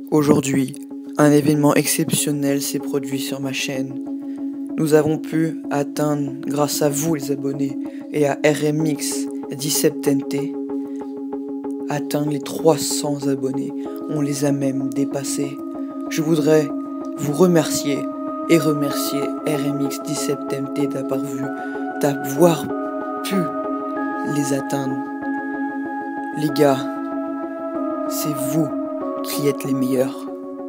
Aujourd'hui, un événement exceptionnel s'est produit sur ma chaîne. Nous avons pu atteindre, grâce à vous les abonnés, et à RMX 17NT, atteindre les 300 abonnés. On les a même dépassés. Je voudrais vous remercier et remercier RMX 17NT d'avoir pu les atteindre. Les gars, c'est vous qui êtes les meilleurs.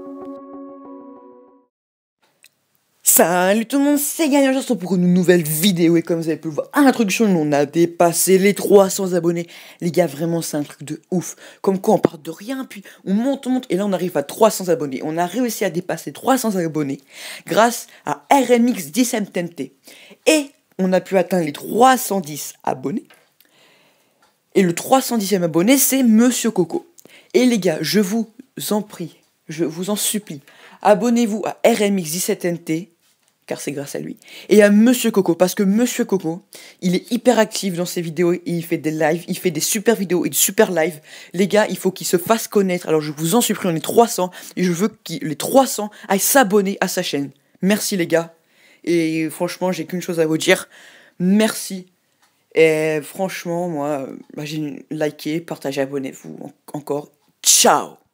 Salut tout le monde, c'est Gagnant Chanson pour une nouvelle vidéo. Et comme vous avez pu le voir à l'introduction, on a dépassé les 300 abonnés. Les gars, vraiment c'est un truc de ouf. Comme quoi on part de rien, puis on monte, et là on arrive à 300 abonnés. On a réussi à dépasser 300 abonnés grâce à RMX 17NT. Et on a pu atteindre les 310 abonnés. Et le 310e abonné, c'est Monsieur Coco. Et les gars, je vous en prie, je vous en supplie, abonnez-vous à RMX 17NT, car c'est grâce à lui, et à Monsieur Coco, parce que Monsieur Coco, il est hyper actif dans ses vidéos, et il fait des lives, il fait des super vidéos et des super lives. Les gars, il faut qu'il se fasse connaître, alors je vous en supplie, on est 300, et je veux que les 300 aillent s'abonner à sa chaîne. Merci les gars, et franchement, j'ai qu'une chose à vous dire, merci. Et franchement, moi, j'ai liké, partagé, abonnez-vous encore. Ciao!